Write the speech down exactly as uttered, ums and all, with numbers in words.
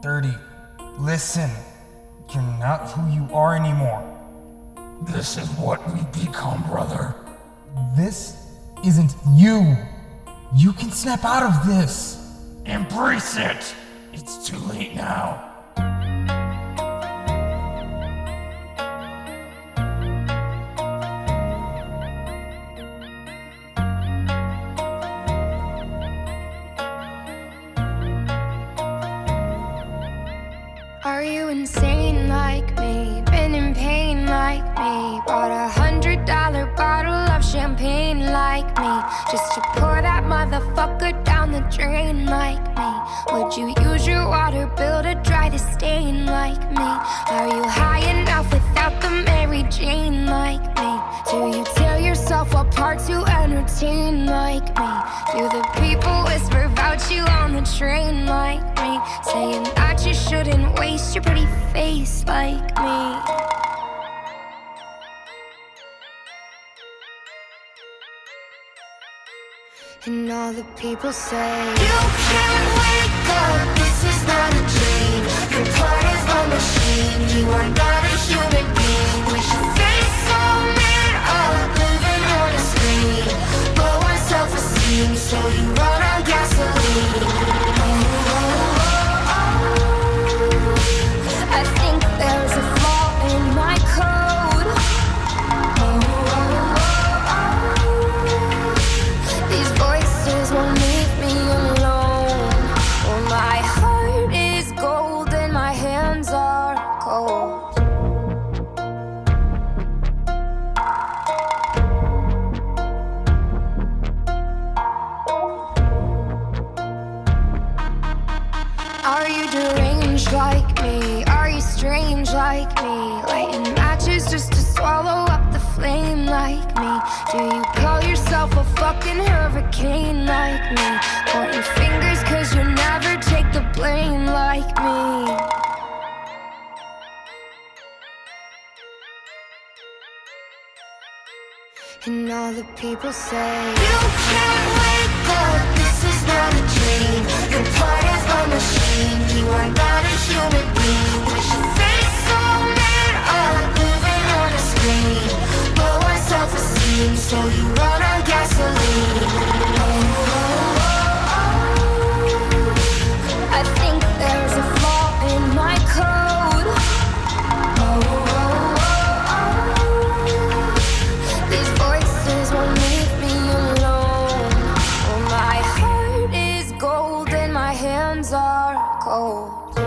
thirty. Listen, you're not who you are anymore. This is what we've become, brother. This isn't you. You can snap out of this. Embrace it. It's too late now. Are you insane like me? Been in pain like me? Bought a hundred dollar bottle of champagne like me, just to pour that motherfucker down the drain like me? Would you use your water bill to dry the stain like me? Are you high enough without the Mary Jane like me? Do you tear yourself apart to entertain like me? Do the people whisper about you on the train like me, saying that you shouldn't waste your pretty face like me? And all the people say, you can't wake up, this is not a dream. You're part of a machine, you are not a human being. With your face so made up, living on a screen. Low on self-esteem, so you run on gasoline. I think there's a flaw in my code. These voices won't leave me alone. Oh, my heart is gold and my hands are cold. Are you deranged like me? Are you strange like me? Lighting matches just to swallow up the flame like me? Do you call yourself a fucking hurricane like me? Pointing fingers cause you never take the blame like me? And all the people say, you can't wake up, this is not a dream. You're part of a machine, you are not a human being. With your face so made up, living on a screen. Low on self-esteem, so you run on gasoline. I think there's a flaw in my code. These voices won't leave me alone. Oh, my heart is gold and my hands are cold.